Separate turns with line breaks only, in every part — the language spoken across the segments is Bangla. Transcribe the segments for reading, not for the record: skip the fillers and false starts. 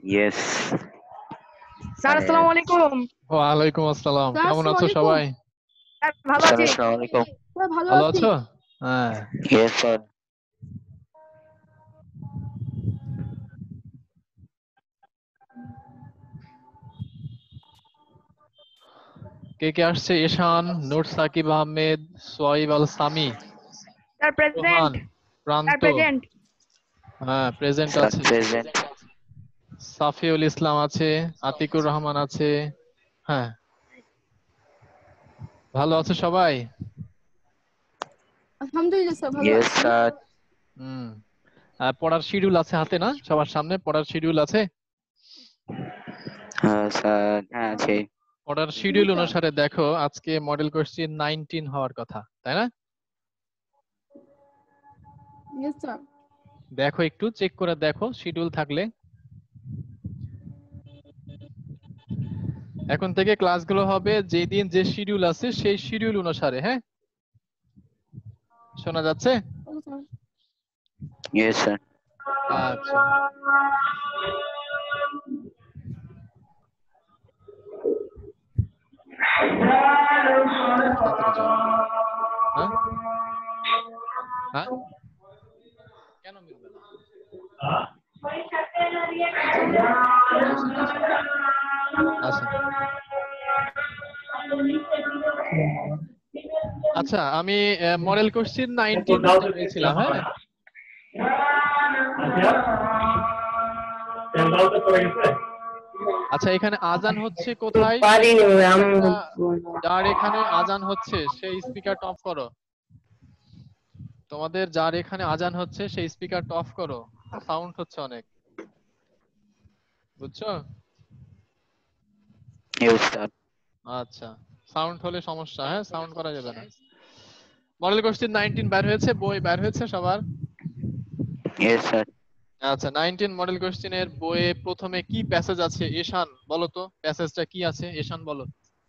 ইয়েস
স্যার আসসালামু আলাইকুম।
ওয়ালাইকুম আসসালাম।
স্যার,
কেমন আছো
আসসালামু
সবাই?
স্যার ভালো আছি।
আসসালামু আলাইকুম
স্যার ভালো
ভালো
আছি।
আছো? হ্যাঁ।
ইয়েস স্যার
কে কে আসছে? Ishan, Noor Sakib Ahmed, Shoaib Al Sami,
sir present.
Rohan, Pranto.
Sir present.
হ্যাঁ, প্রেজেন্ট
স্যার
আছে।
প্রেজেন্ট
সাফিউল ইসলাম আছে, আতিকুর রহমান আছে। হ্যাঁ, ভালো আছে সবাই?
আলহামদুলিল্লাহ স্যার ভালো
ইয়েস
আছি।
স্যার
হুম। আর পড়ার শিডিউল আছে হাতে না? সবার সামনে পড়ার শিডিউল আছে?
হ্যাঁ স্যার হ্যাঁ আছে
পড়ার
জি
শিডিউল
স্যার।
অনুসারে দেখো আজকে মডেল কোশ্চেন 19 হওয়ার কথা, তাই না?
Yes sir.
দেখো একটু চেক করে দেখো শিডিউল থাকলে। এখন থেকে ক্লাসগুলো হবে যেদিন যে শিডিউল আছে সেই শিডিউল অনুসারে, হ্যাঁ? শোনা যাচ্ছে?
Okay sir.
ইয়েস স্যার
আচ্ছা। তাড়াতাড়ি যাও। হ্যাঁ? হ্যাঁ? কেন মিলবে না? আসেন, আসেন। আসেন। আচ্ছা, আমি মডেল কোশ্চেন 19 নিতে পেরেছিলাম, হ্যাঁ? আচ্ছা, এখানে আজান হচ্ছে কোথায়? যার এখানে আজান হচ্ছে সেই স্পিকারটা অফ করো। তোমাদের যার এখানে আজান হচ্ছে সেই স্পিকারটা অফ করো, সাউন্ড হচ্ছে অনেক, বুঝছো?
ইয়েস স্যার
আচ্ছা, সাউন্ড হলে সমস্যা, হ্যাঁ? সাউন্ড করা যাবে না। মডেল কোশ্চেন 19 বের হয়েছে, বই বের হয়েছে সবার?
ইয়েস স্যার
আচ্ছা, 19 মডেল কোশ্চেনের বইয়ে প্রথমে কি প্যাসেজ আছে? ঈশান বলো তো, প্যাসেজটা কি আছে? ঈশান বলো।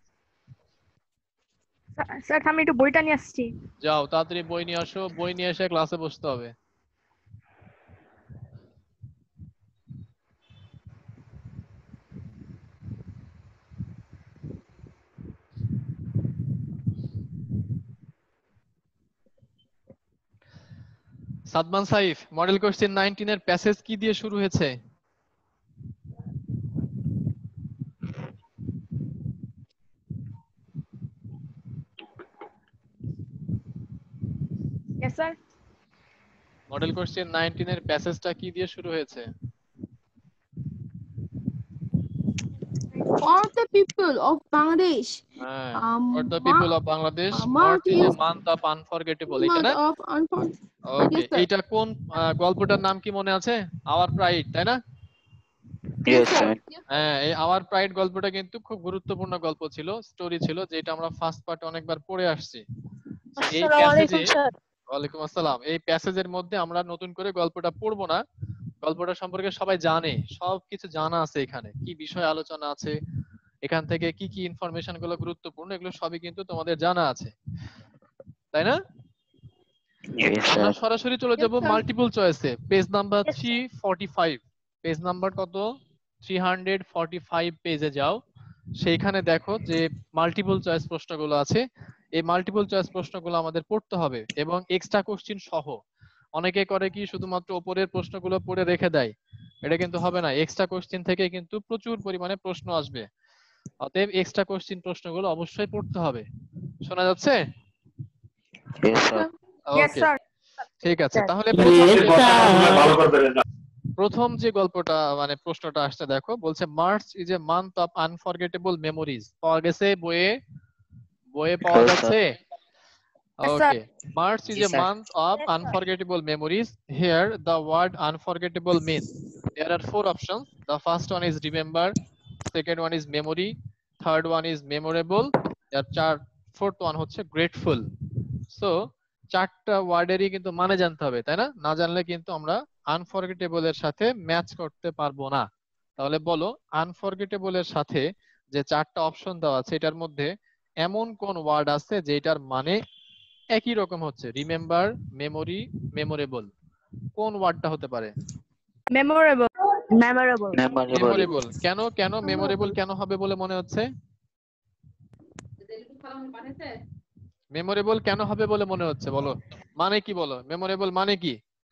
স্যার আমি একটু বইটা নিয়ে আসছি।
যাও তাড়াতাড়ি বই নিয়ে আসো, বই নিয়ে এসে ক্লাসে বসতে হবে। সাদমান সাইফ, মডেল কোশ্চেন 19 এর প্যাসেজ কি দিয়ে শুরু হয়েছে?
Yes sir.
মডেল কোশ্চেন 19 এর প্যাসেজটা কি দিয়ে শুরু হয়েছে?
For the people of Bangladesh,
হ্যাঁ,
um,
for the people of Bangladesh,
month
March is a
is
month of unforgettable, এটা
month
না?
of unforgettable.
Okay,
Yes sir.
এইটা কোন গল্পটার নাম কি মনে আছে? আওয়ার প্রাইড, তাই না?
Yes
yes
sir.
স্যার
হ্যাঁ, এই আওয়ার প্রাইড গল্পটা কিন্তু খুব গুরুত্বপূর্ণ গল্প ছিল, স্টোরি ছিল, যেটা আমরা ফার্স্ট পার্টে অনেকবার পড়ে আসছি। এই প্যাসেজে, ওয়ালাইকুম আসসালাম, এই প্যাসেজের মধ্যে আমরা নতুন করে গল্পটা পড়বো না। গল্পটা সম্পর্কে সবাই জানে, সবকিছু জানা আছে, এখানে কি বিষয় আলোচনা আছে, এখান থেকে কি কি ইনফরমেশন গুলো গুরুত্বপূর্ণ, এগুলো সবই কিন্তু তোমাদের জানা আছে, তাই না?
ইয়েস
আমরা
স্যার
সরাসরি চলে যাব
Yes sir.
মাল্টিপল চয়েসে, পেজ নাম্বার 345। পেজ নাম্বার কত? 345 পেজে যাও, সেইখানে দেখো যে মাল্টিপল চয়েস প্রশ্নগুলো আছে। এই মাল্টিপল চয়েস প্রশ্নগুলো আমাদের পড়তে হবে এবং এক্সট্রা কোশ্চিন সহ। অনেকে করে কি শুধুমাত্র উপরের প্রশ্নগুলো পড়ে রেখে দেয়, এটা কিন্তু হবে না। এক্সট্রা কোশ্চিন থেকে কিন্তু প্রচুর পরিমাণে প্রশ্ন আসবে, অতএব এক্সট্রা কোশ্চিন প্রশ্নগুলো অবশ্যই পড়তে হবে। শোনা যাচ্ছে?
Yes
Yes
sir
sir.
Yes
okay,
sir.
ঠিক আছে। তাহলে প্রথম যে গল্পটা মানে প্রশ্নটা আসছে দেখো, বলছে March is a month of unforgettable memories. পাওয়া গেছে বইয়ে? বইয়ে পাওয়া
Yes,
যাচ্ছে?
Yes, sir.
Okay. March is
জি
a
sir
month of unforgettable memories. Here, the word unforgettable means there are four options. The first one is remember, second one is memory, third one is memorable, fourth one হচ্ছে grateful. So, চারটা ওয়ার্ডেরই কিন্তু মানে জানতে হবে, তাই না? না জানলে কিন্তু আমরা আনফরগেটেবল এর সাথে ম্যাচ করতে পারবো না। তাহলে বলো, আনফরগেটেবল এর সাথে যে চারটা অপশন দেওয়া আছে এটার মধ্যে এমন কোন ওয়ার্ড আছে যেটার মানে একই রকম হচ্ছে? রিমেম্বার, মেমোরি, মেমোরেবল, কোন ওয়ার্ডটা হতে পারে?
মেমোরেবল। মেমোরেবল।
Memorable.
মেমোরেবল কেন কেন মেমোরেবল কেন হবে বলে মনে হচ্ছে? মেমোরেবল কেন হবে বলে মনে হচ্ছে বলো, মানে কি বলো, মেমোরেবল মানে কি?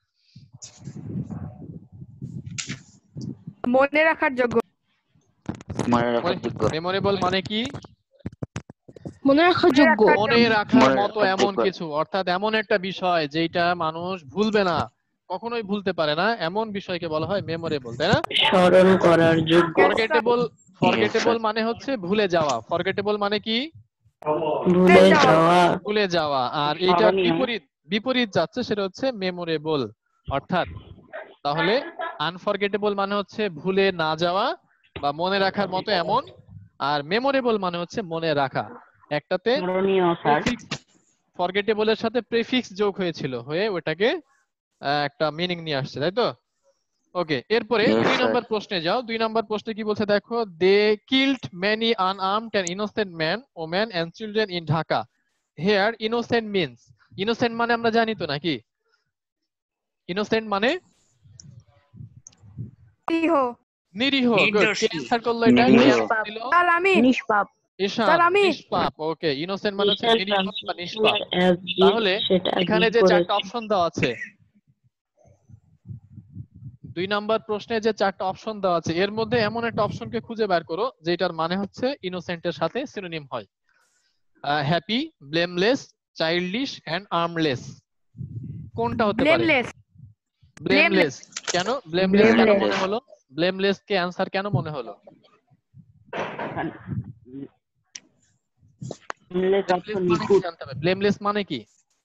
মনে রাখার যোগ্য।
মনে রাখার যোগ্য।
মেমোরেবল মানে কি?
মনে রাখার যোগ্য।
মনে রাখার
মনে
মতো
রাখার
এমন
যোগ্য।
কিছু, অর্থাৎ এমন একটা বিষয় যেটা মানুষ ভুলবে না, কখনোই ভুলতে পারে না, এমন বিষয়কে বলা হয় মেমোরেবল, তাই না?
স্মরণ করার যোগ্য,
ফরগেটেবল, ফরগেটেবল
sir.
মানে হচ্ছে ভুলে যাওয়া। ফরগেটেবল মানে কি?
ভুলে যাওয়া,
ভুলে যাওয়া। আর এইটার
স্মরণীয়।
বিপরীত, বিপরীত যাচ্ছে, সেটা হচ্ছে মেমোরেবল। অর্থাৎ তাহলে আনফরগেটেবল মানে হচ্ছে ভুলে না যাওয়া বা মনে রাখার মতো এমন, আর মেমোরেবল মানে হচ্ছে মনে রাখা। একটাতে
স্মরণীয় স্যার।
ফরগেটেবলের সাথে প্রেফিক্স যোগ হয়েছিল, হয়ে ওটাকে একটা মিনিং নিয়ে আসছে, তাই তো? ওকে, এরপরে
Yes,
2
sir.
নম্বর প্রশ্নে যাও। 2 নম্বর প্রশ্নে কি বলছে দেখো, they killed many unarmed and innocent man, women and children in Dhaka. Here innocent means, innocent মানে আমরা জানি তো নাকি? ইনোসেন্ট মানে
নিরীহ।
নিরীহ। গুড, কে অ্যানসার করলো এটা? কে
নিরীহ।
answer দিল?
স্যার আমি।
নিষ্পাপ।
ঈশান,
স্যার আমি।
নিষ্পাপ। ওকে, ইনোসেন্ট মানে হচ্ছে নিরীহ বা নিষ্পাপ।
তাহলে
তাহলে এখানে যে 4টা অপশন দেওয়া আছে, 2 নাম্বার প্রশ্নে যে 4টা অপশন দেওয়া আছে, এর মধ্যে এমন একটা অপশনকে খুঁজে বের করো যেটার মানে হচ্ছে ইনোসেন্টের সাথে সিনোনিম হয়। Happy, blameless, childish and armless. কোনটা হতে পারে?
ব্লেমলেস।
ব্লেমলেস। কেন ব্লেমলেস কেন
Blameless.
মনে হলো? ব্লেমলেস কে অ্যানসার কেন মনে হলো? ব্লেমলেস মানে কি জানতে হবে? ব্লেমলেস মানে কি?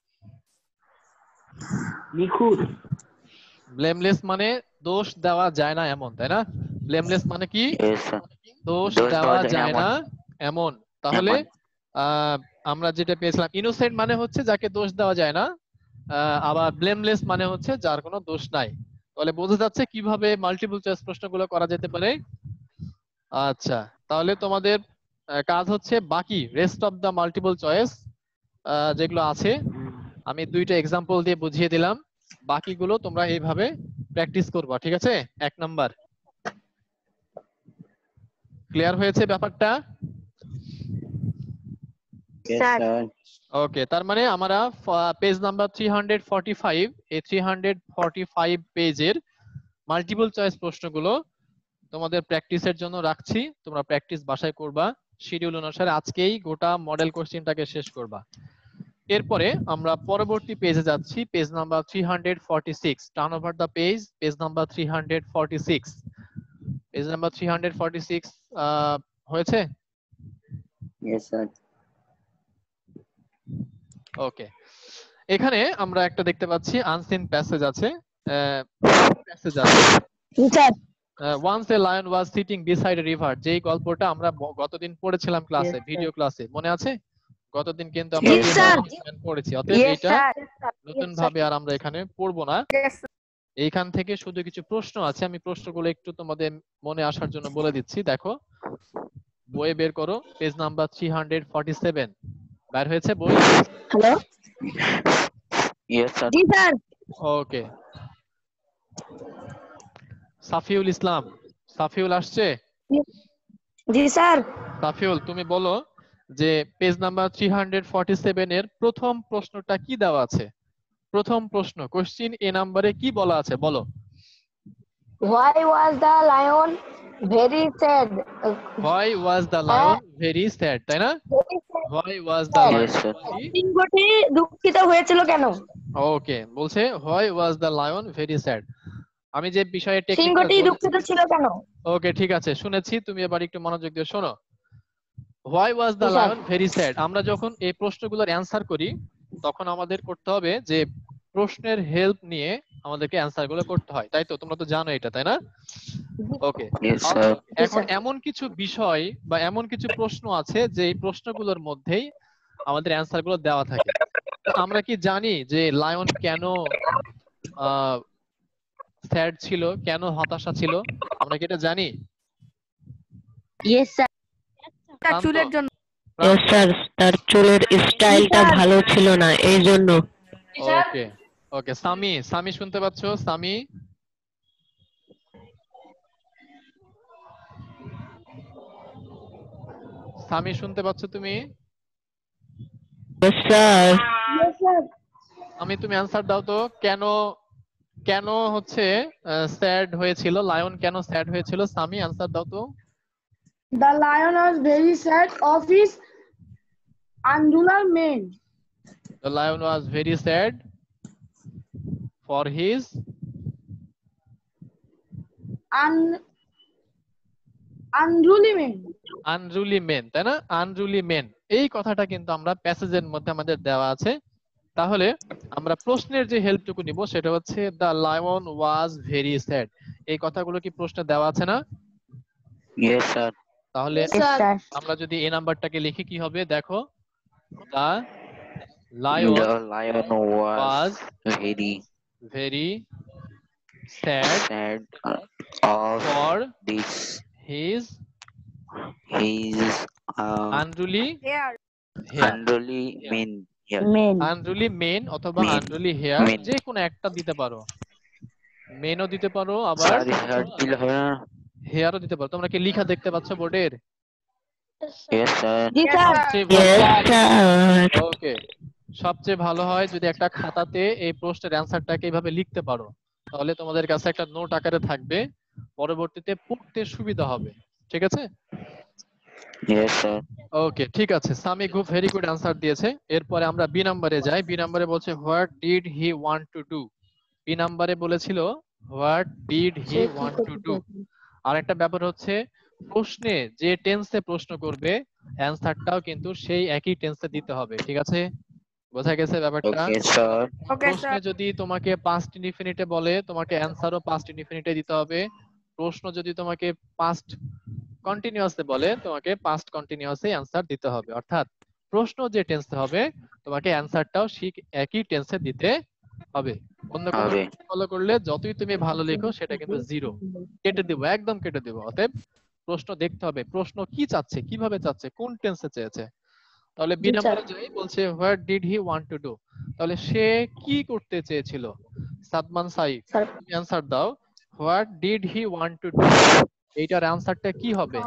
নিখুঁত।
ব্লেমলেস মানে দোষ দেওয়া যায় না এমন, তাই না? ব্লেমলেস মানে কি?
Yes, sir.
দোষ
দোষ
দেওয়া
দেওয়া যায়
যায়
না
না এমন। তাহলে
এমন।
আমরা যেটা পেয়েছিলাম, ইনোসেন্ট মানে হচ্ছে যাকে দোষ দেওয়া যায় না, আবার ব্লেমলেস মানে হচ্ছে যার কোনো দোষ নাই। তাহলে বোঝা যাচ্ছে কিভাবে মাল্টিপল চয়েস প্রশ্নগুলো করা যেতে পারে। আচ্ছা, তাহলে তোমাদের কাজ হচ্ছে বাকি rest of the multiple choice যেগুলো আছে, আমি 2টা এক্সাম্পল দিয়ে বুঝিয়ে দিলাম, বাকিগুলো তোমরা এইভাবে প্র্যাকটিস করবা, ঠিক আছে? 1 নাম্বার ক্লিয়ার হয়েছে ব্যাপারটা?
Yes, sir.
ওকে, তার মানে আমরা পেজ নাম্বার 345, এই 345 পেজের মাল্টিপল চয়েস প্রশ্নগুলো তোমাদের প্র্যাকটিসের জন্য রাখছি। তোমরা প্র্যাকটিস বাসায় করবা, শিডিউল অনুসারে আজকেই গোটা মডেল কোশ্চেনটাকে শেষ করবা। এরপরে আমরা পরবর্তী পেজে যাচ্ছি, page number 346। Turn over the page, page number 346। Page number 346 হয়েছে?
Yes, sir.
ওকে, এখানে আমরা একটা দেখতে পাচ্ছি আনসিন প্যাসেজ আছে। প্যাসেজ আছে, once a lion was sitting beside a river, যেই গল্পটা আমরা গতদিন পড়েছিলাম ক্লাসে, ভিডিও ক্লাসে, মনে আছে? গতদিন কিন্তু আমরা
Yes, sir.
পড়েছি, অতএব
Yes,
এটা
sir.
নতুন ভাবে আর আমরা এখানে পড়বো না।
Yes, sir.
এইখান থেকে শুধু কিছু প্রশ্ন আছে, আমি প্রশ্নগুলো একটু তোমাদের মনে আসার জন্য বলে দিচ্ছি। দেখো, বই বের করো, পেজ নাম্বার 347। বের হয়েছে বই?
Hello,
Yes, sir.
জি স্যার।
ওকে, সাফিউল ইসলাম, সাফিউল আসছে?
জি স্যার।
সাফিউল, তুমি বলো যে পেজ নাম্বার 347 এর প্রথম প্রশ্নটা কি দেওয়া আছে? প্রথম প্রশ্ন, কোশ্চিন এ নাম্বারে কি বলা আছে বলো?
Why was the lion very sad?
Why was the lion very sad, তাই না? Why was the lion
Yes, sir.
সিংহটি দুঃখিত হয়েছিল কেন?
ওকে, বলছে why was the lion very sad। আমি যে বিষয়ে
সিংহটি দুঃখিত ছিল কেন?
ওকে, ঠিক আছে, শুনেছি, তুমি এবার একটু মনোযোগ দিয়ে শোনো। why was the
জি, স্যার।
lion very sad, আমরা যখন এই প্রশ্নগুলোর অ্যানসার করি তখন আমাদের করতে হবে যে প্রশ্নের হেল্প নিয়ে আমাদেরকে অ্যানসার গুলো করতে হয়, তাই তো? তোমরা তো জানো এটা, তাই না? ওকে,
Yes, sir.
এখন এমন কিছু বিষয় বা এমন কিছু প্রশ্ন আছে যে এই প্রশ্নগুলোর মধ্যেই আমাদের অ্যানসার গুলো দেওয়া থাকে। তো আমরা কি জানি যে লায়ন কেন স্যাড ছিল, কেন হতাশা ছিল? আমরা কি এটা জানি?
Yes sir.
তার চুলের জন্য।
Yes, sir. তার চুলের স্টাইলটা ভালো ছিল না, এই জন্য।
ওকে, ওকে, সামি, সামি শুনতে পাচ্ছো? সামি, সামি শুনতে পাচ্ছ তুমি?
Yes, sir.
আমি তুমি অ্যানসার দাও তো, কেন কেন হচ্ছে স্যাড হয়েছিল, লায়ন কেন স্যাড হয়েছিল? সামি অ্যানসার দাও তো।
The lion was very sad of his unruly mane.
The lion was very sad for his
Unruly mane.
Unruly mane, তাই না? আনরুলি মেন, এই কথাটা কিন্তু আমরা প্যাসেজের মধ্যে আমাদের দেওয়া আছে। তাহলে আমরা প্রশ্নের যে হেল্পটুকু নিব সেটা হচ্ছে the lion was very sad. এই কথাগুলো কি প্রশ্নে দেওয়া আছে না?
Yes, sir.
তাহলে
Yes, sir.
আমরা যদি এই নাম্বারটাকে লিখি কি হবে দেখো, the lion
The lion was
was
very
very sad
sad of
for
this
his
his
unruly
Here.
hair।
unruly mean here.
Mane.
Unruly mane অথবা
Mane.
Unruly hair,
Mane.
যে কোনো একটা দিতে পারো, মেনও দিতে পারো আবার
Sir, here দিলে হবে না?
হেয়ারও দিতে পারো। তোমরা কি লেখা দেখতে পাচ্ছ বোর্ডের?
Yes, sir.
জি স্যার।
Yes, sir.
ওকে, সবচেয়ে ভালো হয় যদি একটা খাতাতে এই প্রশ্নের অ্যানসারটাকে এইভাবে লিখতে পারো, তাহলে তোমাদের কাছে একটা নোট আকারে থাকবে, পরবর্তীতে পড়তে সুবিধা হবে। ঠিক আছে?
Yes, sir.
ওকে, ঠিক আছে। সামি খুব ভেরি গুড অ্যানসার দিয়েছে। এরপরে আমরা বি নাম্বারে যাই। বি নাম্বারে বলছে what did he want to do. B নাম্বারে বলেছিল what did he want to do. আর একটা ব্যাপার হচ্ছে প্রশ্নে যে টেন্সে প্রশ্ন করবে অ্যানসারটাও কিন্তু সেই একই টেন্সে দিতে হবে। ঠিক আছে? বোঝা গেছে ব্যাপারটা?
Okay, sir.
Okay,
প্রশ্নে
sir.
যদি তোমাকে পাস্ট ইনডিফিনিটে বলে তোমাকে অ্যানসারও পাস্ট ইনডিফিনিটে দিতে হবে। প্রশ্ন যদি তোমাকে পাস্ট কন্টিনিউয়াসে বলে তোমাকে পাস্ট কন্টিনিউয়াসে অ্যানসার দিতে হবে। অর্থাৎ প্রশ্ন যে টেন্সে হবে তোমাকে অ্যানসারটাও ঠিক একই টেন্সে দিতে হবে। অন্য কোনো
হবে।
ফলো করলে যতই তুমি ভালো লেখো সেটা কিন্তু জিরো, কেটে দেবো, একদম কেটে দেবো। অতএব প্রশ্ন দেখতে হবে প্রশ্ন কি চাচ্ছে, কিভাবে চাচ্ছে, কোন টেন্সে চেয়েছে। তাহলে বি
জি,
নাম্বারে
স্যার।
যাই, বলছে what did he want to do. তাহলে সে কি করতে চেয়েছিল? সাদমান সাইফ,
স্যার।
তুমি অ্যানসার দাও। What did he want to do, এইটার অ্যানসারটা কি হবে?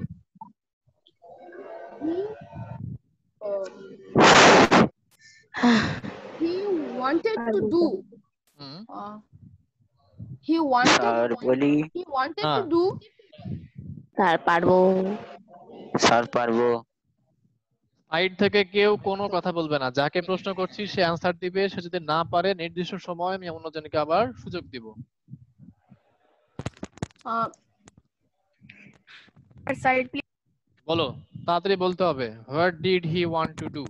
He wanted to do.
হুম,
He wanted.
Sir, বলি
He wanted
Ah.
to do.
Sir পারবো।
স্যার পারবো।
সাইড থেকে কেউ কোনো কথা বলবে না, যাকে প্রশ্ন করছি সে অ্যানসার দিবে। সে যদি না পারে নির্দিষ্ট সময় আমি অন্যজনকে আবার সুযোগ দিব।
Side, please.
বলো, তাড়াতাড়ি বলতে হবে। What did he want to do.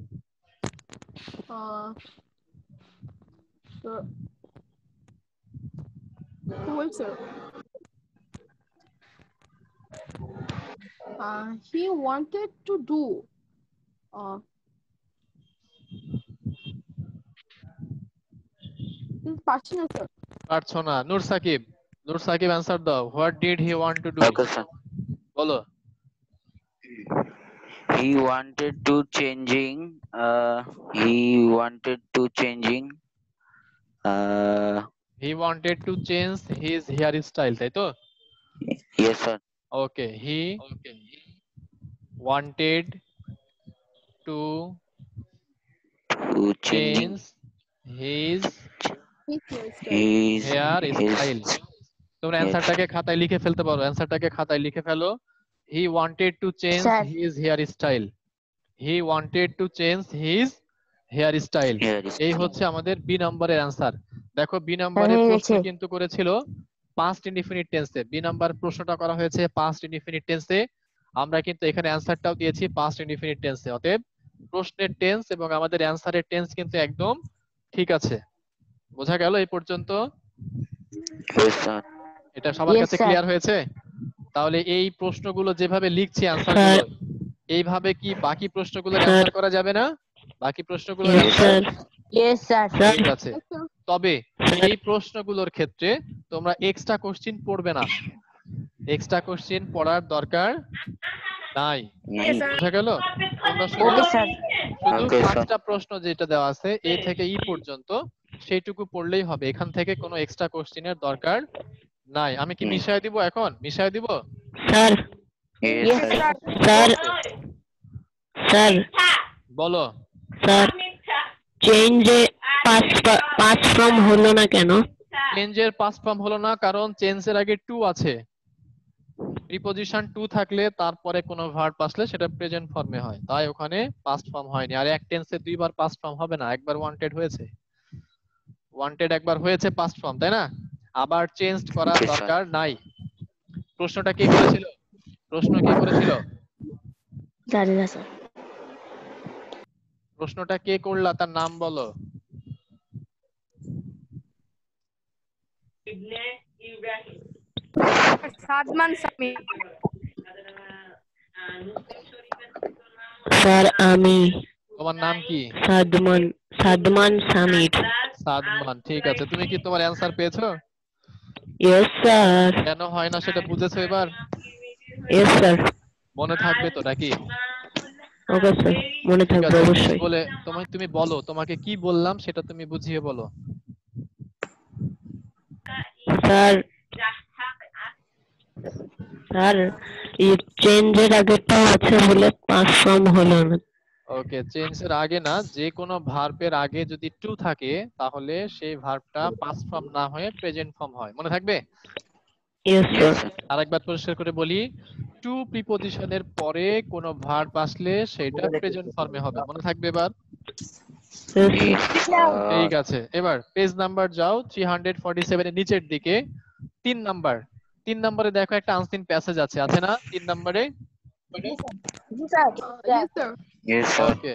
Who will say? He wanted to do. This পারছি না স্যার।
পারছো না? নূর সাকিব, নূর সাকিব অ্যানসার দাও। What did he want to do.
Okay, sir.
বলো।
He wanted to changing. He wanted to changing.
He wanted to change his hair style, তাই তো?
Yes, sir.
Okay, he wanted to
To changing
change his
his
hair style.
his.
তোমরা
Yes.
অ্যানসারটাকে খাতায় লিখে ফেলতে পারো, অ্যানসারটাকে খাতায় লিখে ফেলো। He wanted to change
Sir.
His hair style. He wanted to change his hair style.
Here is
এই হচ্ছে আমাদের বি নাম্বারের অ্যানসার। দেখো বি নাম্বারের
হয়ে
প্রশ্ন
গেছে।
কিন্তু করেছিল পাস্ট ইনডিফিনিট টেন্সে। বি নাম্বার প্রশ্নটা করা হয়েছে পাস্ট ইনডিফিনিট টেন্সে। আমরা কিন্তু এখানে অ্যানসারটাও দিয়েছি পাস্ট ইনডিফিনিট টেন্সে। অতএব প্রশ্নের টেন্স এবং আমাদের অ্যানসারের টেন্স কিন্তু একদম ঠিক আছে। বোঝা গেল এই পর্যন্ত?
Yes, sir.
এটা সবার
Yes,
কাছে
sir.
ক্লিয়ার হয়েছে? তাহলে এই প্রশ্নগুলো যেভাবে লিখছি অ্যানসারগুলো, এইভাবে কি বাকি প্রশ্নগুলোর
Sir.
অ্যানসার করা যাবে না? বাকি প্রশ্নগুলোর
Yes,
answer
sir.
Yes, sir.
ঠিক আছে। তবে এই প্রশ্নগুলোর ক্ষেত্রে তোমরা এক্সট্রা কোশ্চেন পড়বে না। এক্সট্রা কোশ্চেন পড়ার দরকার নাই।
Yes, sir.
বুঝা গেল? তোমরা শুধু
Okay, sir.
শুধু
Okay, sir.
5টা প্রশ্ন যেটা দেওয়া আছে এ থেকে ই পর্যন্ত সেইটুকু পড়লেই হবে। এখান থেকে কোনো এক্সট্রা কোশ্চেনের দরকার নাই। আমি কি মিশায় দিব এখন? মিশায় দিব?
Sir,
Yes,
Yes,
sir.
sir.
sir, sir
বলো।
স্যার চেঞ্জে পাস ফ্রম হলো না কেন?
চেঞ্জের পাস্ট ফর্ম হলো না কারণ চেঞ্জের আগে টু আছে। প্রিপজিশন টু থাকলে তারপরে কোনো ভার্ব আসলে সেটা প্রেজেন্ট ফর্মে হয়, তাই ওখানে পাস্ট ফর্ম হয়নি। আর এক টেন্সে দুইবার পাস্ট ফর্ম হবে না, একবার ওয়ান্টেড হয়েছে, একবার হয়েছে পাস্ট ফর্ম, তাই না? আবার চেঞ্জ করার
জি, স্যার।
দরকার নাই। প্রশ্নটা কে করেছিল?
জানি না স্যার।
প্রশ্নটা কে করলা তার নাম বলো।
Sadman Sami.
স্যার আমি।
তোমার নাম কি?
সাদমান সামির।
সাদমান, ঠিক আছে। তুমি কি তোমার অ্যানসার পেয়েছো?
Yes sir.
কেন হয় না সেটা বুঝেছো এবার?
Yes sir.
মনে থাকবে তো নাকি?
ওকে স্যার, মনে
ঠিক
থাকবে
আছে,
অবশ্যই।
বলে তুমি বলো, তোমাকে কি বললাম সেটা তুমি বুঝিয়ে বলো।
স্যার চেঞ্জের আগেটাও আছে বলে পাস ফর্ম হলো না।
ওকে, চেঞ্জের আগে না, যে কোনো ভার্বের আগে যদি টু থাকে তাহলে সেই ভার্বটা পাস্ট ফর্ম না হয়ে প্রেজেন্ট ফর্ম হয়, মনে থাকবে?
Yes sir.
আরেকবার পরিষ্কার করে বলি, টু প্রিপজিশনের পরে কোনো ভার্ব আসলে সেটা প্রেজেন্ট ফর্মে হবে, মনে থাকবে এবার? ঠিক আছে, এবার পেজ নাম্বার যাও 347 এর নিচের দিকে, 3 নম্বরে দেখো একটা আনসিন প্যাসেজ আছে না 3 নম্বরে?
জি sir.
Yes, sir.
Yes, sir.
ওকে,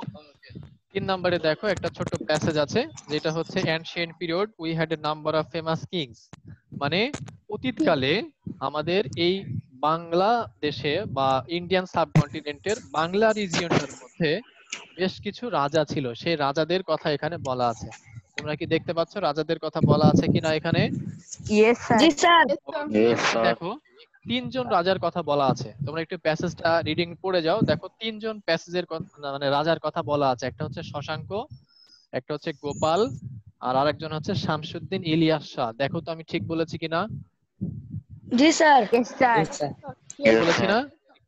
3 নম্বরে দেখো একটা ছোট প্যাসেজ আছে যেটা হচ্ছে ancient period we had a number of famous kings, মানে অতীতকালে আমাদের এই বাংলাদেশে বা ইন্ডিয়ান সাবকন্টিনেন্টের বাংলা রিজিয়নটার মধ্যে বেশ কিছু রাজা ছিল, সেই রাজাদের কথা এখানে বলা আছে। তোমরা কি দেখতে পাচ্ছ রাজাদের কথা বলা আছে কিনা এখানে?
Yes sir.
জি স্যার।
Yes, sir.
দেখো 3 জন রাজার কথা বলা আছে, তোমরা একটু প্যাসেজটা রিডিং পড়ে যাও। দেখো 3 জন প্যাসেজের মানে রাজার কথা বলা আছে, একটা হচ্ছে শশাঙ্ক, একটা হচ্ছে গোপাল, আর আরেকজন হচ্ছে শামসুদ্দিন ইলিয়াস শাহ। দেখো তো আমি ঠিক বলেছি কিনা?
জি স্যার।
Yes sir.
ঠিক বলেছি না?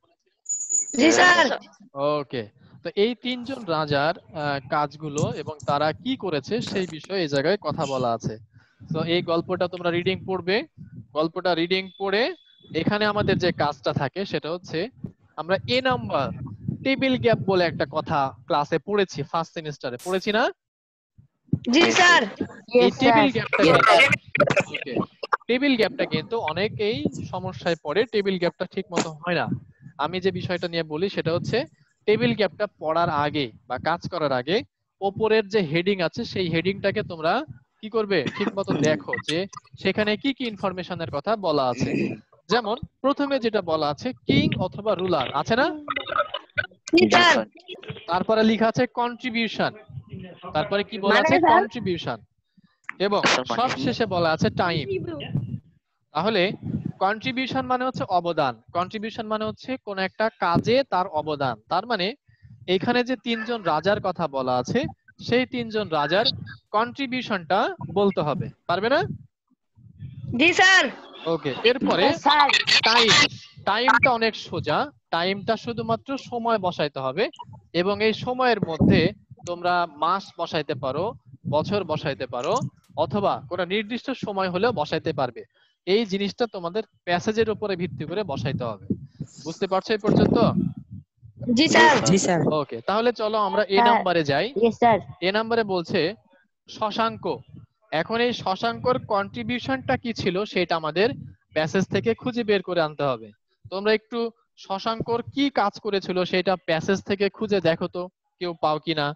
জি স্যার।
ওকে, তো এই 3 জন রাজার কাজগুলো এবং তারা কি করেছে সেই বিষয়ে এই জায়গায় কথা বলা আছে। তো এই গল্পটা তোমরা রিডিং পড়বে, গল্পটা রিডিং পড়ে এখানে আমাদের যে কাজটা থাকে সেটা হচ্ছে আমরা এ নাম্বার টেবিল গ্যাপ বলে একটা কথা ক্লাসে পড়েছি, ফার্স্ট সেমিস্টারে পড়েছি না?
জি স্যার।
এই
ইয়েস
টেবিল
স্যার।
গ্যাপটা টেবিল গ্যাপটা কিন্তু অনেকেই সমস্যায় পড়ে, টেবিল গ্যাপটা ঠিক মতো হয় না। আমি যে বিষয়টা নিয়ে বলি সেটা হচ্ছে টেবিল গ্যাপটা পড়ার আগে বা কাজ করার আগে ওপরের যে হেডিং আছে সেই হেডিংটাকে তোমরা কি করবে, ঠিক মতো দেখো যে সেখানে কি কি ইনফরমেশনের কথা বলা আছে। যেমন প্রথমে যেটা বলা আছে কিং অথবা রুলার, আছে না?
জি
Yes,
স্যার।
sir.
তারপরে লেখা আছে কন্ট্রিবিউশন, তারপরে কি বলা
মানে
আছে?
স্যার?
কন্ট্রিবিউশন, এবং
স্যার, মানে
সব
কি?
শেষে বলা আছে টাইম। তাহলে কন্ট্রিবিউশন মানে হচ্ছে অবদান, কন্ট্রিবিউশন মানে হচ্ছে কোন একটা কাজে তার অবদান। তার মানে এখানে যে 3 জন রাজার কথা বলা আছে সেই 3 জন রাজার কন্ট্রিবিউশনটা বলতে হবে, পারবে না?
জি স্যার।
ওকে, এরপরে
স্যার।
টাইমটা অনেক সোজা, টাইমটা শুধুমাত্র সময় বসাইতে হবে এবং এই সময়ের মধ্যে তোমরা মাস বসাইতে পারো, বছর বসাইতে পারো, অথবা কোন নির্দিষ্ট সময় হলেও বসাইতে পারবে। এই জিনিসটা তোমাদের প্যাসেজের উপরে ভিত্তি করে বসাইতে হবে। বুঝতে পারছো এই পর্যন্ত?
জি স্যার।
জি, স্যার।
ওকে, তাহলে চলো আমরা এ
স্যার।
নাম্বারে যাই।
Yes sir.
এ নাম্বারে বলছে শশাঙ্ক। এখন এই শশাঙ্কর কন্ট্রিবিউশনটা কি ছিল সেটা আমাদের প্যাসেজ থেকে খুঁজে বের করে আনতে হবে। তোমরা একটু শশাঙ্কর কি কাজ করেছিল সেটা প্যাসেজ থেকে খুঁজে দেখো তো, কেউ পাও কিনা।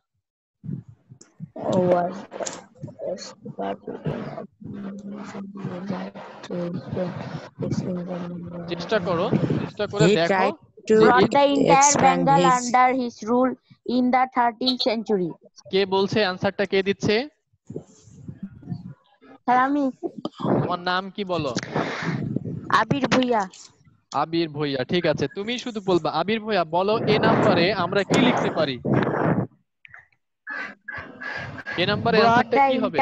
চেষ্টা করে
He
দেখো
tried
যে
brought the entire
expand
Bengal
his-
under his rule in the 13th century.
কে বলছে, অ্যানসারটা কে দিচ্ছে?
স্যার আমি।
তোমার নাম কি বলো?
আবির ভুইয়া।
আবির ভুইয়া, ঠিক আছে, তুমি শুধু বলবা। আবির ভুইয়া বলো এ নাম্বারে আমরা কি লিখতে পারি? এ নাম্বারে অ্যানসারটা কি হবে?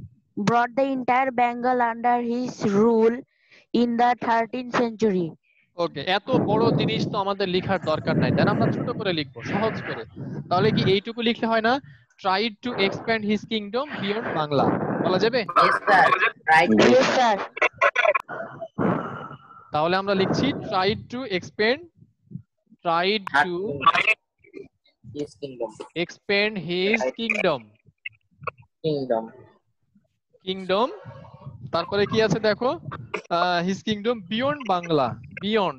Brought the entire Bengal under his rule in the 13th century.
ওকে, এত বড় জিনিস তো আমাদের লেখার দরকার নাই, তাই না? আমরা ছোট করে লিখবো, সহজ করে। তাহলে কি এইটুকু লিখলে হয় না? Tried to expand his kingdom beyond Bangla, বলা যাবে?
Yes, sir.
তাহলে আমরা লিখছি tried to expand his kingdom. তারপরে কি আছে দেখো, his kingdom beyond Bangla, beyond.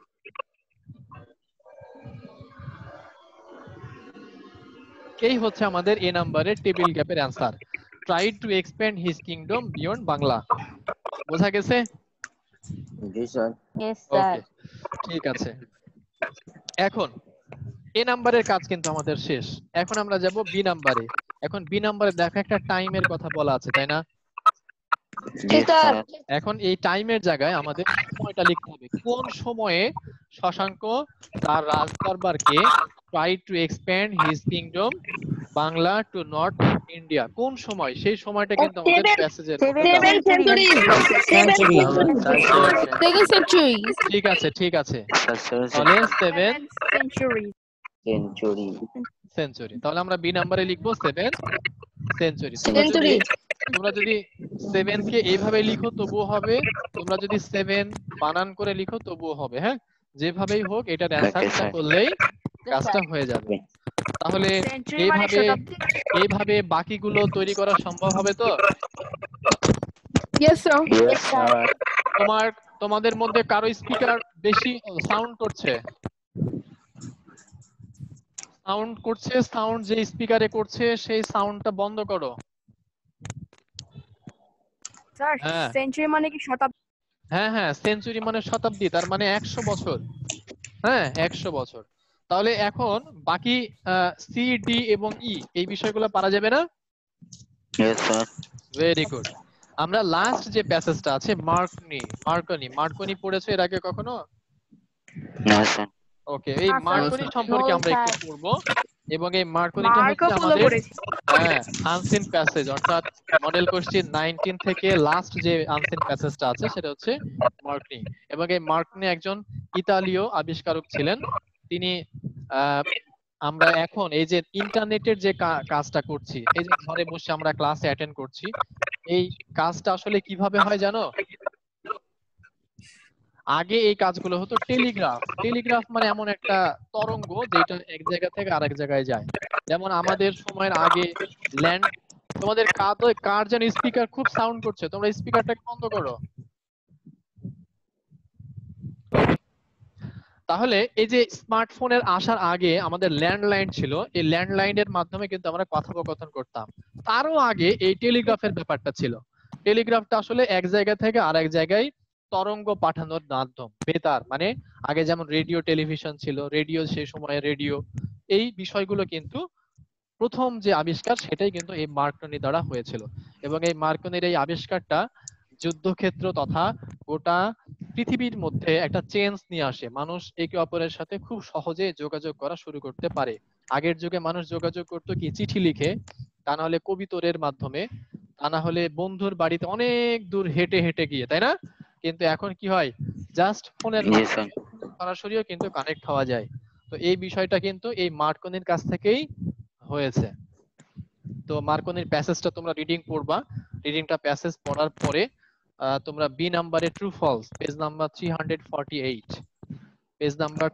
এই হচ্ছে আমাদের এ নাম্বারের টেবিল গ্যাপের answer, tried to expand his kingdom beyond Bangla. বোঝা গেছে?
জি স্যার।
Yes, sir.
ওকে, ঠিক আছে। এখন এ নাম্বারের কাজ কিন্তু আমাদের শেষ। এখন আমরা যাব বি নাম্বারে। এখন বি নাম্বারে দেখো একটা টাইমের কথা বলা আছে, তাই না?
জি স্যার।
এখন এই টাইমের জায়গায় আমাদের সময়টা লিখতে হবে। কোন সময়ে শশাঙ্ক তার রাজদরবারকে try to expand his kingdom Bangla to north India, কোন সময়? সেই সময়টা কিন্তু আমাদের প্যাসেজের
Seven century.
Second century.
ঠিক আছে, ঠিক আছে।
স্যার
তাহলে 7
Century.
সেঞ্চুরি। তাহলে আমরা বি নাম্বারে লিখবো 7 সেঞ্চুরি।
Century.
তোমরা যদি 7 কে এইভাবে লিখো তবুও হবে, তোমরা যদি 7 বানান করে লিখো তবুও হবে। হ্যাঁ, যেভাবেই হোক এটার অ্যানসারটা করলেই কাজটা হয়ে যাবে। তাহলে
Century মানে
এইভাবে
শতাব্দী।
এইভাবে বাকিগুলো তৈরি করা সম্ভব হবে তো?
Yes, sir.
Yes, sir.
তোমাদের মধ্যে কারো স্পিকার বেশি সাউন্ড করছে? সাউন্ড যে স্পিকারে করছে সেই সাউন্ডটা বন্ধ করো।
Sir,
হ্যাঁ।
century মানে কি শতাব্দী?
হ্যাঁ হ্যাঁ, সেঞ্চুরি মানে শতাব্দী, তার মানে 100 বছর। হ্যাঁ, 100 বছর। তাহলে এখন বাকি সি, ডি এবং ই এই বিষয়গুলো পারা যাবে না?
Yes, sir.
Very good. আমরা লাস্ট যে প্যাসেজটা আছে মার্কনি পড়েছো এর আগে কখনো?
No, sir.
ওকে, এই
না, sir.
মার্কনি সম্পর্কে
No,
আমরা একটু
sir.
পড়বো, এবং এই মার্কনিটা
মার্কো
হচ্ছে
পোলো
আমাদের
পড়েছি।
আনসিন প্যাসেজ, অর্থাৎ মডেল কোশ্চেন 19 থেকে লাস্ট যে আনসিন প্যাসেজটা আছে সেটা হচ্ছে মার্কনি। এবং এই মার্কনি একজন ইতালীয় আবিষ্কারক ছিলেন। তিনি আমরা এখন এই যে ইন্টারনেটের যে কাজটা করছি, এই যে ঘরে বসে আমরা ক্লাসে অ্যাটেন্ড করছি, এই কাজটা আসলে কিভাবে হয় জানো? আগে এই কাজগুলো হতো টেলিগ্রাফ মানে এমন একটা তরঙ্গ যেটা এক জায়গা থেকে আরেক জায়গায় যায়। যেমন আমাদের সময়ের আগে ল্যান্ড, তোমাদের কার যেন স্পিকার খুব সাউন্ড করছে, তোমরা স্পিকারটাকে বন্ধ করো। তাহলে এই যে স্মার্টফোনের আসার আগে আমাদের ল্যান্ডলাইন ছিল, এই ল্যান্ডলাইনের মাধ্যমে কিন্তু আমরা কথোপকথন করতাম। তারও আগে এই টেলিগ্রাফের ব্যাপারটা ছিল। টেলিগ্রাফটা আসলে এক জায়গা থেকে আরেক জায়গায় তরঙ্গ পাঠানোর মাধ্যম, বেতার। মানে আগে যেমন রেডিও টেলিভিশন ছিল, রেডিও সেই সময়ে রেডিও, এই বিষয়গুলো কিন্তু প্রথম যে আবিষ্কার সেটাই কিন্তু এই মার্কনি দ্বারা হয়েছিল। এবং এই মার্কনির এই আবিষ্কারটা যুদ্ধক্ষেত্র তথা গোটা পৃথিবীর মধ্যে একটা চেঞ্জ নিয়ে আসে। মানুষ একে অপরের সাথে খুব সহজে যোগাযোগ করা শুরু করতে পারে। আগের যুগে মানুষ যোগাযোগ করতো কি চিঠি লিখে, তা না হলে কবিতরের মাধ্যমে, তা না হলে বন্ধুর বাড়িতে অনেক দূর হেঁটে হেঁটে গিয়ে, তাই না? কিন্তু এখন কি হয়, জাস্ট ফোনের
Yes, sir.
সরাসরিও কিন্তু কানেক্ট হওয়া যায়। তো এই বিষয়টা কিন্তু এই মার্কনির কাছ থেকেই হয়েছে। তো মার্কনির প্যাসেজটা তোমরা রিডিং পড়বা, রিডিংটা প্যাসেজ পড়ার পরে তোমরা বি নাম্বারে true false page number 348, page number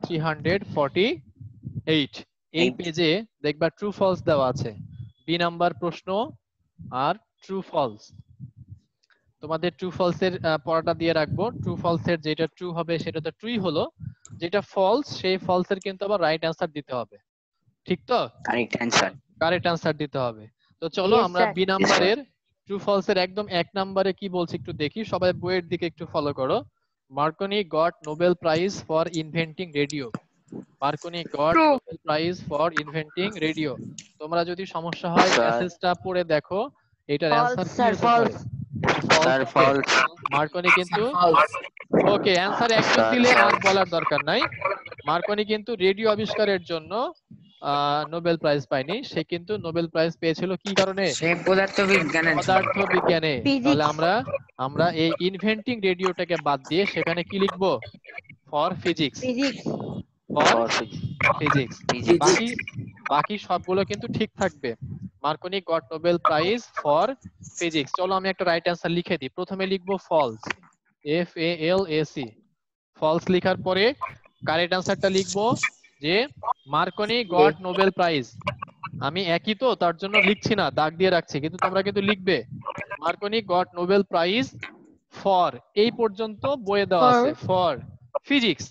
348 এই পেজে দেখবা ট্রু ফলস দেওয়া আছে, বি নাম্বার প্রশ্ন আর ট্রু ফলস। তোমাদের ট্রু ফলস এর পড়াটা দিয়ে রাখবো। ট্রু ফলস এর যেটা ট্রু হবে সেটা তো ট্রুই হলো, যেটা ফলস সেই ফলস এর কিন্তু আবার রাইট অ্যানসার দিতে হবে, ঠিক তো?
Correct answer.
কারেক্ট অ্যানসার দিতে হবে। তো চলো
Yes,
আমরা
sir.
বি নাম্বারের ট্রু ফলস এর একদম 1 নম্বরে কি বলছি একটু দেখি, সবাই বইয়ের দিকে একটু ফলো করো। Marconi got Nobel prize for inventing radio. Marconi got
True.
Nobel prize for inventing radio. তোমরা যদি সমস্যা হয়
Sir.
প্যাসেজটা পড়ে দেখো এটার
False,
অ্যানসার কি
sir,
হতে পারে।
Sir, false.
মার্কনি কিন্তু ওকে অ্যানসার একদম
Sir,
দিলে আর
false.
বলার দরকার নাই। মার্কনি কিন্তু রেডিও আবিষ্কারের জন্য নোবেল প্রাইজ পায়নি, সে কিন্তু নোবেল প্রাইজ পেয়েছিল কি কারণে?
পদার্থবিজ্ঞানে।
তাহলে আমরা এই ইনভেন্টিং রেডিওটাকে বাদ দিয়ে সেখানে কি লিখবো? For physics,
Physics.
For
for
physics.
physics.
বাকি সবগুলো কিন্তু ঠিক থাকবে। Marconi got Nobel prize for physics. চলো আমি একটা রাইট অ্যান্সার লিখে দিই। প্রথমে লিখবো ফলস, FALAC, ফলস। লিখার পরে কারেক্ট অ্যান্সারটা লিখবো যে মার্কনি গট নোবেল প্রাইজ। আমি একই তো, তার জন্য লিখছি না, দাগ দিয়ে রাখছি, কিন্তু তোমরা কিন্তু লিখবে Marconi got Nobel prize for, এই পর্যন্ত বইয়ে দেওয়া আছে, ফর ফিজিক্স।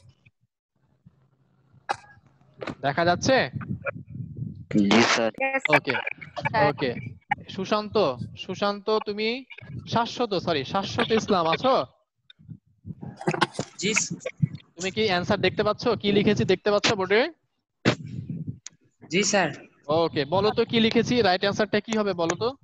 দেখা যাচ্ছে?
জি sir.
Yes,
okay okay. Sushanta তুমি শাশ্বত ইসলাম আছো?
জি
তুমি কি অ্যানসার দেখতে পাচ্ছ? কি লিখেছি দেখতে পাচ্ছ বোর্ডে?
জি স্যার।
ওকে, বলো তো কি লিখেছি, রাইট অ্যানসারটা কি হবে বলো তো?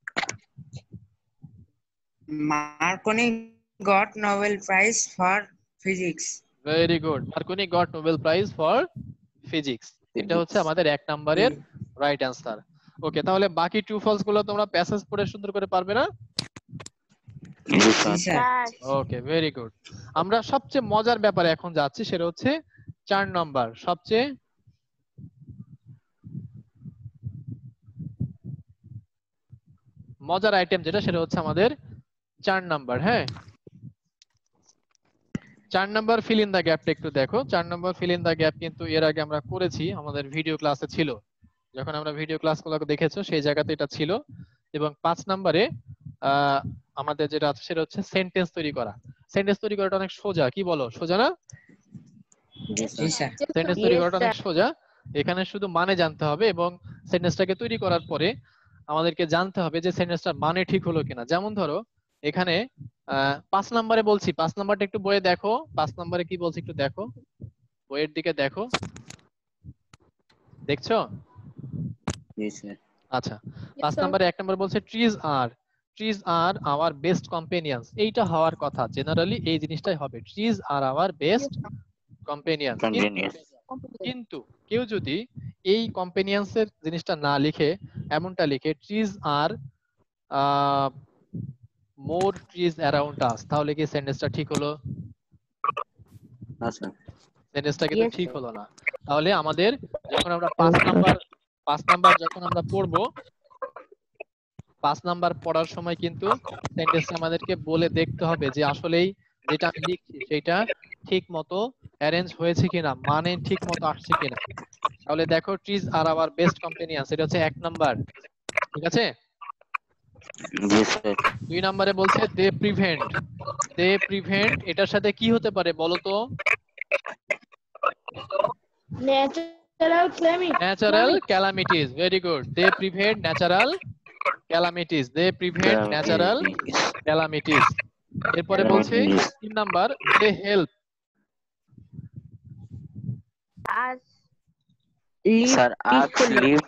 Marconi got Nobel prize for physics.
Very good, Marconi got Nobel prize for physics. এটা হচ্ছে আমাদের 1 নম্বরের রাইট অ্যানসার। ওকে, তাহলে বাকি ট্রু ফলস গুলো তোমরা প্যাসেজ পড়ে সুন্দর করে পারবে না?
জি
জি
sir.
Sir.
Okay, very good. আমরা সবচেয়ে মজার ব্যাপারে এখন যাচ্ছি, সেটা হচ্ছে 4 নম্বর, সবচেয়ে মজার আইটেম যেটা, সেটা হচ্ছে আমাদের 4 নাম্বার। হ্যাঁ, 4 নাম্বার ফিল ইন দা গ্যাপটা একটু দেখো। 4 number fill in the gap কিন্তু এর আগে আমরা করেছি, আমাদের ভিডিও ক্লাসে ছিল। যখন আমরা ভিডিও ক্লাসগুলো দেখেছো সেই জায়গাতে এটা ছিল। এবং 5 নম্বরে আমাদের যেটা আছে সেটা হচ্ছে সেন্টেন্স তৈরি করা। সেন্টেন্স তৈরি করাটা অনেক সোজা, কি বলো, সোজা না?
জি স্যার।
সেন্টেন্স তৈরি করাটা অনেক সোজা। এখানে শুধু মানে জানতে হবে এবং সেন্টেন্সটাকে তৈরি করার পরে আমাদেরকে জানতে হবে যে সেন্টেন্সটার মানে ঠিক হলো কিনা। যেমন ধরো এখানে 5 নম্বরে বলছি, 5 নম্বরটা একটু বইয়ে দেখো, 5 নম্বরে কি বলছি একটু দেখো, বইয়ের দিকে দেখো, দেখছো?
জি স্যার।
আচ্ছা, 5 নম্বরে 1 নম্বর বলছে trees are our best companions. এইটা হওয়ার কথা, জেনারেলি এই জিনিসটাই হবে, trees are our best companions.
Continuous.
কিন্তু কেউ যদি এই কম্পেনিয়ন্স এর জিনিসটা না লিখে এমনটা লিখে trees are more trees around us, তাহলে কি সেন্টেন্সটা ঠিক হলো?
না স্যার।
সেন্টেন্সটা কিন্তু ঠিক হলো না। তাহলে আমাদের যখন আমরা 5 নাম্বার যখন আমরা পড়বো, 5 নাম্বার পড়ার সময় কিন্তু সেন্টেন্স আমাদেরকে বলে দেখতে হবে যে আসলেই যেটা আমি লিখছি সেটা ঠিক মতো অ্যারেঞ্জ হয়েছে কিনা, মানে ঠিক মতো আসছে কিনা। তাহলে দেখো trees are our best companions, এটা হচ্ছে 1 নাম্বার, ঠিক আছে?
জি স্যার।
2 নম্বরে বলছে দে প্রিভেন্ট, এটার সাথে কি হতে পারে বলো তো? Natural calamities. Very good, they prevent natural calamities, they prevent natural calamities. এরপরে বলছে 3 number they help
sir us live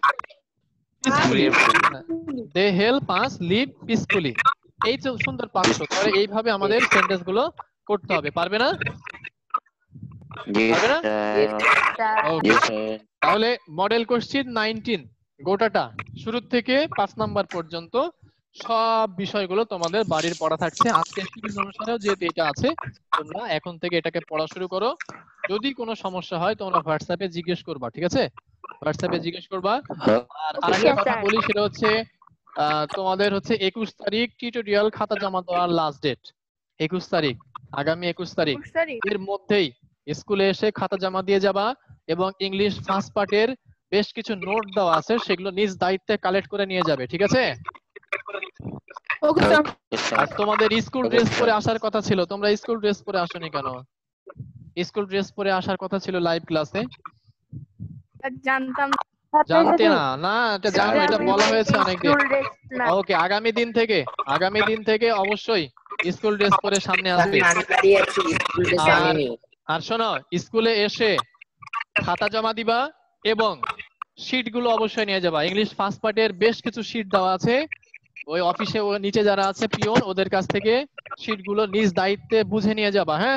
they help us live peacefully. এই তো সুন্দর বাক্য। তাহলে এইভাবে আমাদের সেন্টেন্স গুলো করতে হবে, পারবে না?
জি
পারবে না?
স্যার।
ওকে,
জি স্যার।
তাহলে মডেল কোশ্চেন 19 গোটাটা শুরু থেকে 5 নাম্বার পর্যন্ত সব বিষয়গুলো তোমাদের বাড়ির পড়া থাকছে। আজকে শিডিউল অনুসারেও যেহেতু এটা আছে, তোমরা এখন থেকে এটাকে পড়া শুরু করো। যদি কোনো সমস্যা হয় তোমরা হোয়াটসঅ্যাপে জিজ্ঞেস করবা, ঠিক আছে? হোয়াটসঅ্যাপে জিজ্ঞেস করবা। আর আরেকটা কথা বলি, সেটা হচ্ছে তোমাদের হচ্ছে 21 তারিখ টিউটোরিয়াল খাতা জমা দেওয়ার লাস্ট ডেট। 21 তারিখ, আগামী 21 তারিখ এর মধ্যেই স্কুলে এসে খাতা জমা দিয়ে যাবা। এবং ইংলিশ ফার্স্ট পার্টের বেশ কিছু নোট দেওয়া আছে, সেগুলো নিজ দায়িত্বে কালেক্ট করে নিয়ে যাবে, ঠিক আছে? আর তোমাদের স্কুল ড্রেস পরে আসার কথা ছিল, তোমরা স্কুল ড্রেস পরে আসোনি কেন? স্কুল ড্রেস পরে আসার কথা ছিল লাইভ ক্লাসে।
জানতাম
জানতে না? না, এটা জানো, এটা বলা হয়েছে অনেকদিন। ওকে, আগামী দিন থেকে অবশ্যই স্কুল ড্রেস পরে সামনে আসবে। আর শোনো, স্কুলে এসে খাতা জমা দিবা এবং শীট গুলো অবশ্যই নিয়ে যাবা। ইংলিশ ফার্স্ট পার্টের বেশ কিছু শীট দেওয়া আছে, ওই অফিসে নিচে যারা আছে পিয়ন, ওদের কাছ থেকে শীট গুলো নিজ দায়িত্বে বুঝে নিয়ে যাবা। হ্যাঁ,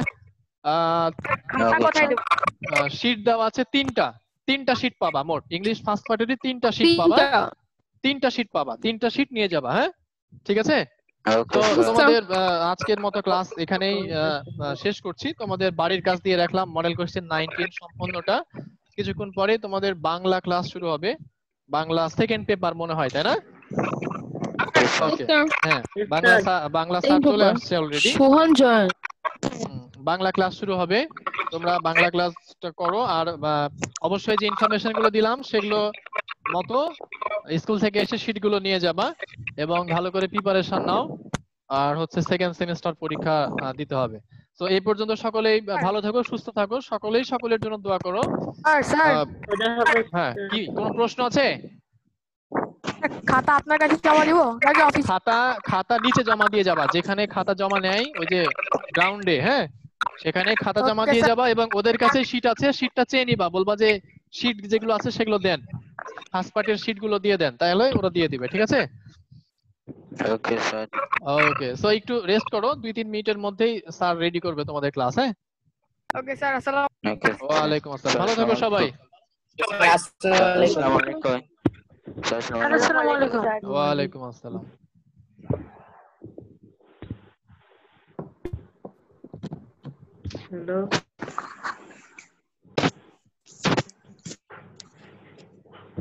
শীট দেওয়া আছে 3টা শীট পাবা। মোট ইংলিশ ফার্স্ট পার্টেরই 3টা শীট পাবা, 3টা শীট নিয়ে যাবা। হ্যাঁ, ঠিক আছে?
Okay,
তো
sir.
তোমাদের আজকের মতো ক্লাস এখানেই শেষ করছি। তোমাদের বাড়ির কাজ দিয়ে রাখলাম মডেল কোশ্চেন 19 সম্পূর্ণটা। কিছুক্ষণ পরে তোমাদের বাংলা ক্লাস শুরু হবে, বাংলা সেকেন্ড পেপার মনে হয়, তাই না? ওকে, হ্যাঁ, বাংলা স্যার চলে আসছে অলরেডি।
সোহন জয়
বাংলা ক্লাস শুরু হবে, তোমরা বাংলা ক্লাসটা করো। আর অবশ্যই যে ইনফরমেশন গুলো দিলাম সেগুলো মতো স্কুল থেকে এসে শীট গুলো নিয়ে যাবা এবং ভালো করে প্রিপারেশন নাও। আর হচ্ছে সেকেন্ড সেমিস্টার পরীক্ষা দিতে হবে। তো এই পর্যন্ত সকলেই ভালো থাকো, সুস্থ থাকো, সকলেই সকলের জন্য দোয়া করো।
স্যার
হ্যাঁ, কি কোনো প্রশ্ন আছে?
খাতা আপনার কাছে জমা দিব নাকি অফিস?
খাতা নিচে জমা দিয়ে যাবা, যেখানে খাতা জমা নেয় ওই যে গ্রাউন্ডে, হ্যাঁ সেখানে খাতা জমা দিয়ে যাবা এবং ওদের কাছে শীট আছে, শীটটা চেয়ে নিবা, বলবা যে শীট যেগুলো আছে সেগুলো দেন, ফার্স্ট পার্টের শীট গুলো দিয়ে দেন, তাহলে ওরা দিয়ে দিবে। ঠিক আছে?
Okay, sir.
ওকে, সো একটু রেস্ট করো, 2-3 মিনিটের মধ্যেই স্যার রেডি করবে তোমাদের ক্লাস। হ্যাঁ,
ওকে স্যার, আসসালামু
Okay.
ওয়ালাইকুম আসসালাম, ভালো থাকো সবাই।
Assalamu alaikum. Sir, assalamu alaikum.
ওয়ালাইকুম আসসালাম।
হ্যালো।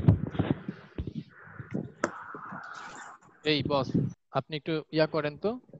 এই বস, আপনি একটু ইয়া করেন তো।